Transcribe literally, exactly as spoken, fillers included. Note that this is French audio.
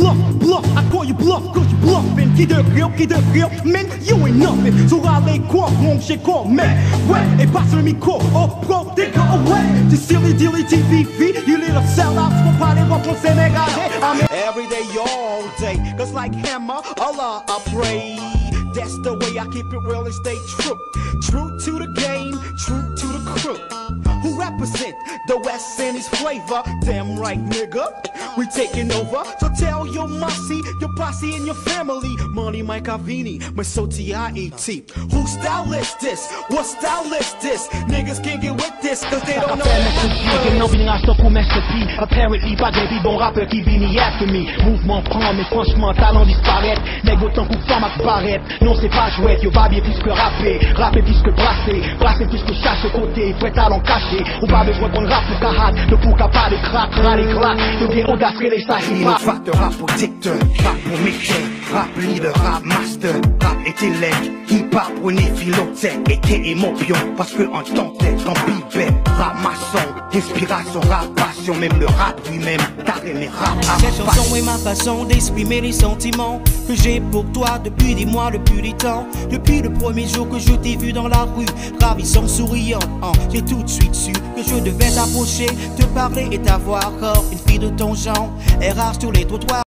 bluff, bluff, I call you bluff, cause you bluffing. Qui de real, qui de real, man, you ain't nothing. So râler quoi, mon chez quoi, man. Ouais, et passe le micro, oh bro, take it away. Tu silly dilly T V V, you little sellouts, faut pas les voir pour Sénégalais. Every day, all day, cause like hammer, Allah I pray. That's the way I keep it real and stay true. True to the game, true to the crew. Who represent the West and his flavor? Damn right, nigga, we taking over. So tell your mossy, your posse and your family. MoneyMike Avini, Masoti I E T. Who style is this? What style is this? Niggas can't get with this cause they don't know. Apparently, pas de bon rappeur qui vini after me. Mouvement prend, mais franchement, talent disparaît. Nèg autant coup femme apparaît. Non, c'est pas jouette, yo va bien plus que rapper. Rapper plus que brasser. Brasser plus que chasse côté. Vrai talent caché. Ou pas besoin qu'on rappe pour carade. De pour capable de crack, crack, crack. Yo bien audace, les sahib. Facteur, rap pour dicteur, rap pour mixer, rap leader, rap master, rap intellect, hip-hop pour les philotèques, et qui est mon pion, parce que en tant tête, en bibet, rap maçon, inspiration, rap passion, même le rap lui-même, carré mes rap à Cette chanson est ma façon d'exprimer les sentiments que j'ai pour toi depuis des mois, depuis des temps. Depuis le premier jour que je t'ai vu dans la rue, ravissant, souriant, hein, j'ai tout de suite su que je devais t'approcher, te parler et t'avoir corps, une fille de ton genre, est rare sur les trottoirs.